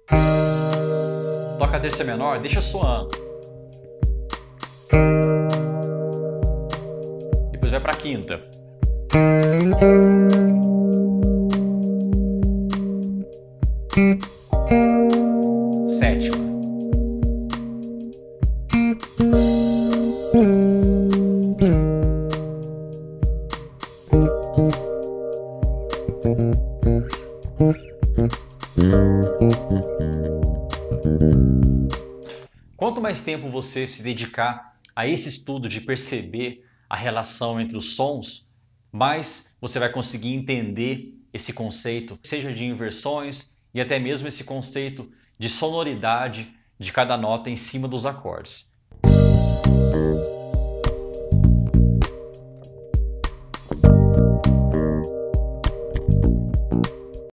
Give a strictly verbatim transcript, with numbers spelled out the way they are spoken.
Toca a terça menor, deixa soando. Depois vai para a quinta. Sétima. Quanto mais tempo você se dedicar a esse estudo de perceber a relação entre os sons, mais você vai conseguir entender esse conceito, seja de inversões e até mesmo esse conceito de sonoridade de cada nota em cima dos acordes.